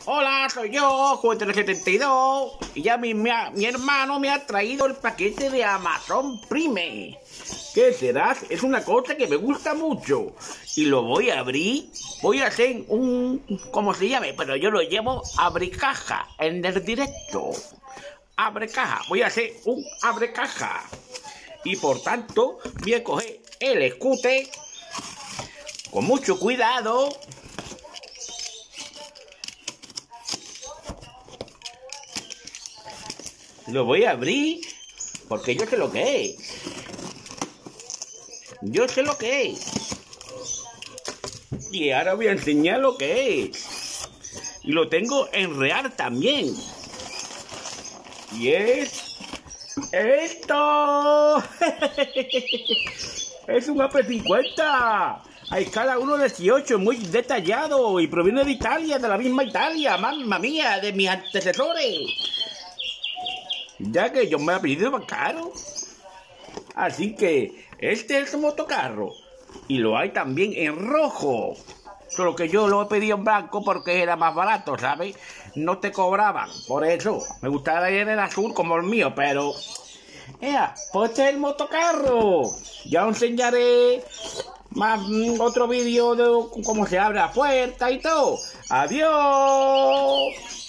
Hola, soy yo, Juguete72. Y ya mi hermano me ha traído el paquete de Amazon Prime. ¿Qué será? Es una cosa que me gusta mucho. Y lo voy a abrir. Voy a hacer ¿cómo se llame? Pero yo lo llevo abre caja en el directo. Abre caja. Voy a hacer un abre caja. Y por tanto, voy a coger el escute con mucho cuidado. Lo voy a abrir porque yo sé lo que es. Yo sé lo que es. Y ahora voy a enseñar lo que es. Y lo tengo en real también. Y es esto. Es un AP50 a escala 1:18, muy detallado y proviene de Italia, de la misma Italia, mamma mía, de mis antecesores. Ya que yo me he pedido más caro. Así que este es el motocarro. Y lo hay también en rojo. Solo que yo lo he pedido en blanco porque era más barato, ¿sabes? No te cobraban. Por eso me gustaba ir en azul como el mío, pero... pues este es el motocarro. Ya os enseñaré más otro vídeo de cómo se abre la puerta y todo. ¡Adiós!